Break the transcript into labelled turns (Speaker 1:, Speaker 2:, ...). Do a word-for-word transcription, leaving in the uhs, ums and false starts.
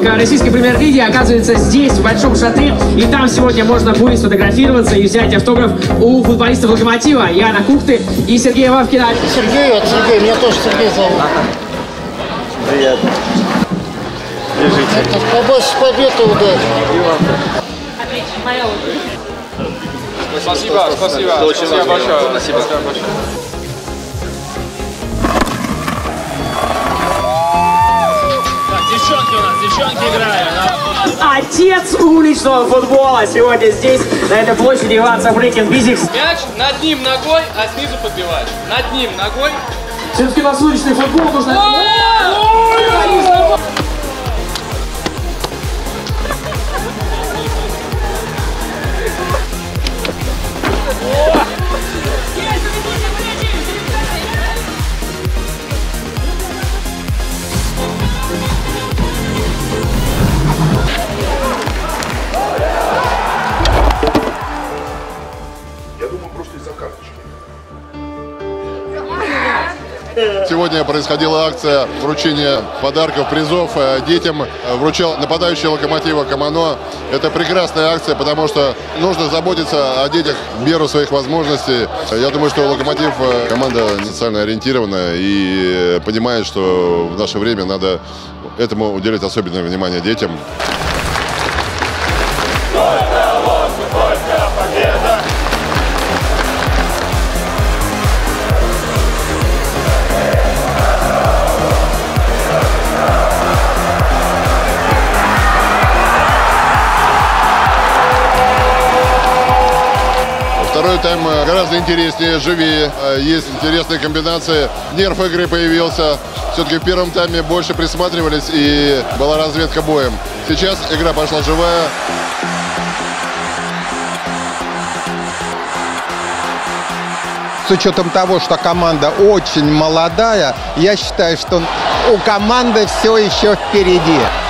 Speaker 1: российской премьер-лиги оказывается здесь, в Большом шатре. И там сегодня можно будет сфотографироваться и взять автограф у футболистов «Локомотива» Яна Кухты и Сергея Вавкина.
Speaker 2: Сергей, от Сергея, меня тоже Сергей зовут.
Speaker 3: Приятно. Держите.
Speaker 2: Это побольше победы, удачи.
Speaker 4: Спасибо, спасибо.
Speaker 3: Очень
Speaker 4: спасибо большое.
Speaker 3: Спасибо.
Speaker 4: Спасибо большое.
Speaker 5: Девчонки у нас, девчонки играют.
Speaker 1: Отец уличного футбола сегодня здесь, на этой площади Иван Сапрыкин Бизикс.
Speaker 4: Мяч над ним ногой, а снизу подбиваешь. Над ним ногой.
Speaker 1: Все-таки у нас уличный футбол нужно...
Speaker 6: Сегодня происходила акция вручения подарков, призов детям. Вручал нападающий «Локомотива» Камано. Это прекрасная акция, потому что нужно заботиться о детях в меру своих возможностей. Я думаю, что «Локомотив» команда социально ориентированная и понимает, что в наше время надо этому уделять особенное внимание детям. Второй тайм гораздо интереснее, живее. Есть интересные комбинации. Нерв игры появился. Все-таки в первом тайме больше присматривались и была разведка боем. Сейчас игра пошла живая.
Speaker 7: С учетом того, что команда очень молодая, я считаю, что у команды все еще впереди.